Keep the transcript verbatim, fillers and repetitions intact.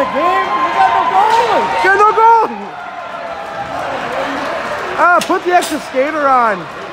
Big, we got no goal. Get no goal. Ah, put the extra skater on.